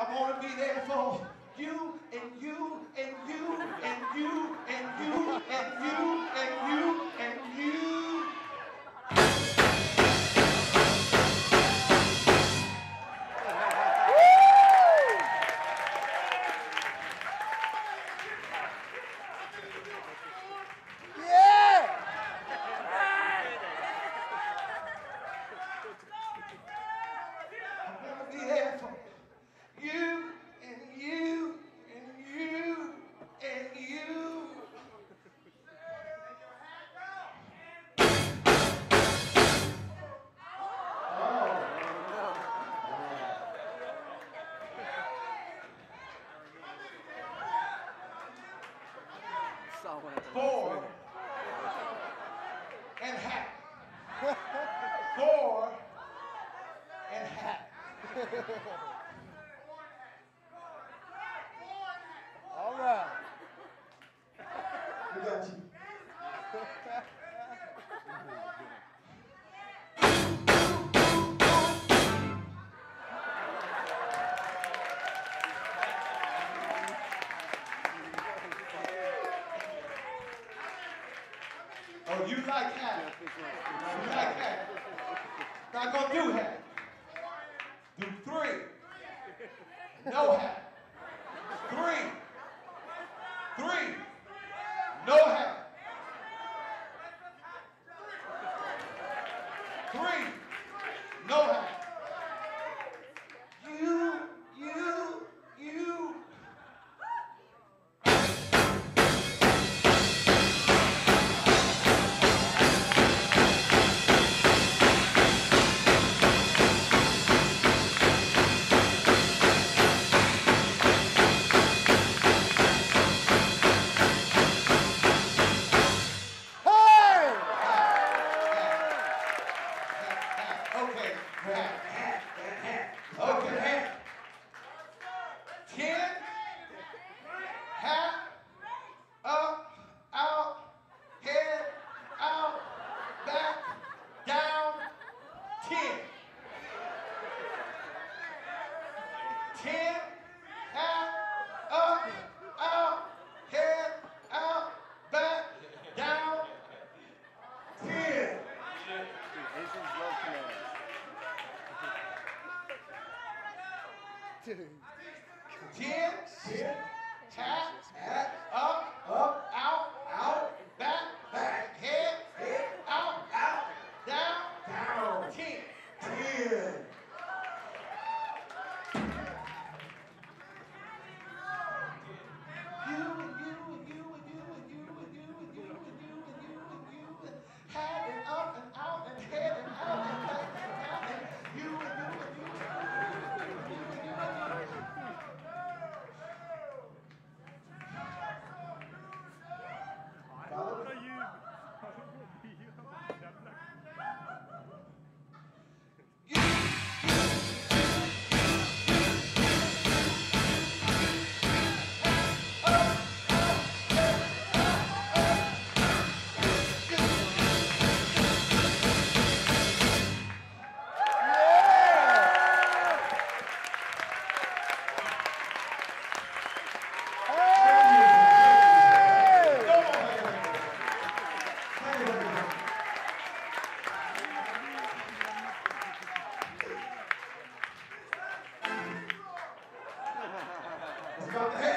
I want to be there for you and you and you and you and you and you and you and you. Four and hat. Four and hat. All right. We got you. Oh, you like hat. You like hat. Not gonna do hat. Do three. No hat. Three. Three. No hat. Three. No hat. You. Hat, up, out, back, head, out, down, 10. Heading up and out and heading out and back and down and you and you and you. About to